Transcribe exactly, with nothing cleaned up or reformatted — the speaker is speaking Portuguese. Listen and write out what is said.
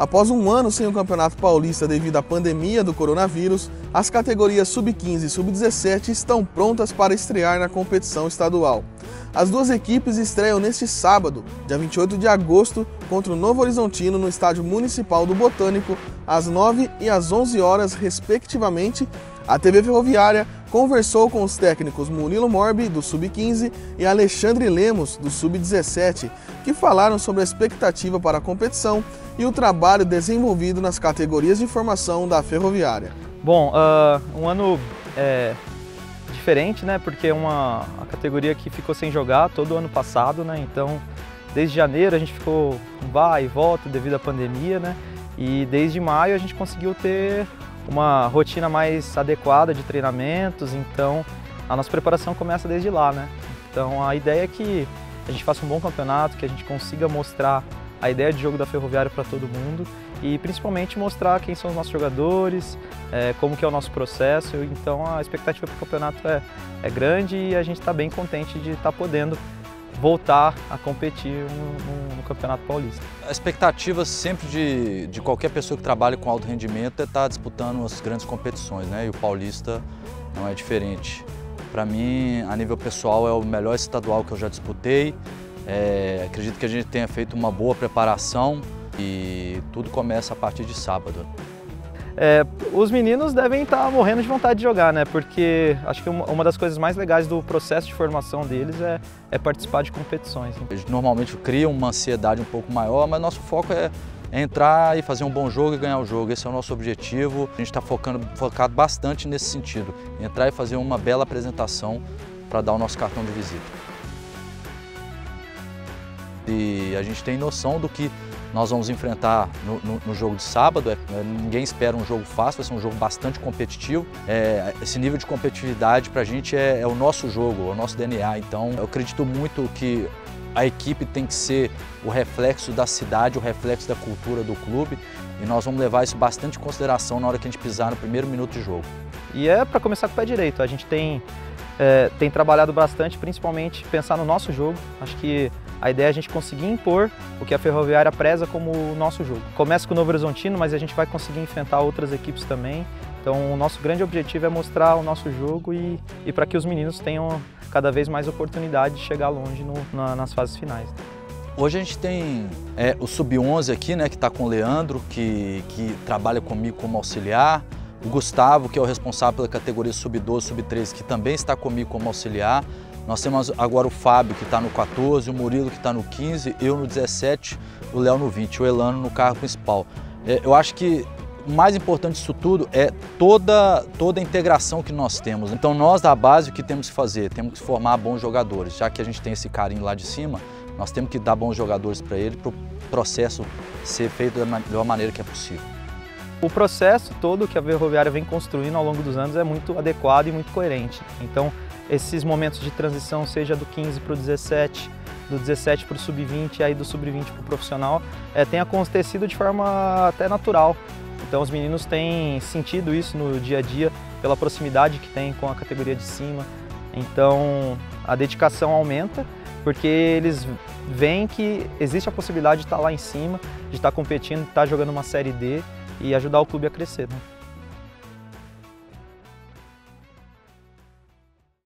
Após um ano sem o Campeonato Paulista devido à pandemia do coronavírus, as categorias sub quinze e sub dezessete estão prontas para estrear na competição estadual. As duas equipes estreiam neste sábado, dia vinte e oito de agosto, contra o Novo Horizontino no Estádio Municipal do Botânico, às nove e às onze horas, respectivamente. A T V Ferroviária conversou com os técnicos Murilo Morbi, do sub quinze, e Alexandre Lemos, do sub dezessete, que falaram sobre a expectativa para a competição e o trabalho desenvolvido nas categorias de formação da Ferroviária. Bom, uh, um ano é, diferente, né? Porque é uma a categoria que ficou sem jogar todo o ano passado, né? Então, desde janeiro a gente ficou vai e volta devido à pandemia, né? E desde maio a gente conseguiu ter uma rotina mais adequada de treinamentos, então a nossa preparação começa desde lá, né? Então a ideia é que a gente faça um bom campeonato, que a gente consiga mostrar a ideia de jogo da Ferroviária para todo mundo e principalmente mostrar quem são os nossos jogadores, é, como que é o nosso processo. Então a expectativa para o campeonato é, é grande e a gente está bem contente de estar tá podendo voltar a competir no, no, no Campeonato Paulista. A expectativa sempre de, de qualquer pessoa que trabalha com alto rendimento é estar disputando as grandes competições, né? E o Paulista não é diferente. Para mim, a nível pessoal, é o melhor estadual que eu já disputei. É, acredito que a gente tenha feito uma boa preparação e tudo começa a partir de sábado. É, os meninos devem estar morrendo de vontade de jogar, né? Porque acho que uma, uma das coisas mais legais do processo de formação deles é, é participar de competições. Eles normalmente criam uma ansiedade um pouco maior, mas nosso foco é, é entrar e fazer um bom jogo e ganhar o jogo. Esse é o nosso objetivo. A gente está focando, focado bastante nesse sentido. Entrar e fazer uma bela apresentação para dar o nosso cartão de visita. E a gente tem noção do que nós vamos enfrentar no, no, no jogo de sábado. É, ninguém espera um jogo fácil, vai ser um jogo bastante competitivo. É, esse nível de competitividade para a gente é, é o nosso jogo, é o nosso D N A. Então eu acredito muito que a equipe tem que ser o reflexo da cidade, o reflexo da cultura do clube. E nós vamos levar isso bastante em consideração na hora que a gente pisar no primeiro minuto de jogo. E é para começar com o pé direito. A gente tem, é, tem trabalhado bastante, principalmente pensar no nosso jogo. Acho que a ideia é a gente conseguir impor o que a Ferroviária preza como o nosso jogo. Começa com o Novo Horizontino, mas a gente vai conseguir enfrentar outras equipes também. Então o nosso grande objetivo é mostrar o nosso jogo e, e para que os meninos tenham cada vez mais oportunidade de chegar longe no, na, nas fases finais. Hoje a gente tem é, o sub onze aqui, né, que está com o Leandro, que, que trabalha comigo como auxiliar. O Gustavo, que é o responsável pela categoria sub doze, sub treze, que também está comigo como auxiliar. Nós temos agora o Fábio, que está no quatorze, o Murilo, que está no quinze, eu no dezessete, o Léo no vinte, o Elano no carro principal. É, eu acho que o mais importante disso tudo é toda, toda a integração que nós temos. Então nós da base o que temos que fazer? Temos que formar bons jogadores. Já que a gente tem esse carinho lá de cima, nós temos que dar bons jogadores para ele, para o processo ser feito da melhor maneira que é possível. O processo todo que a Ferroviária vem construindo ao longo dos anos é muito adequado e muito coerente. Então, esses momentos de transição, seja do quinze para o dezessete, do dezessete para o sub vinte e aí do sub vinte para o profissional, é, tem acontecido de forma até natural. Então os meninos têm sentido isso no dia a dia, pela proximidade que tem com a categoria de cima. Então a dedicação aumenta, porque eles veem que existe a possibilidade de estar lá em cima, de estar competindo, de estar jogando uma Série D e ajudar o clube a crescer, né?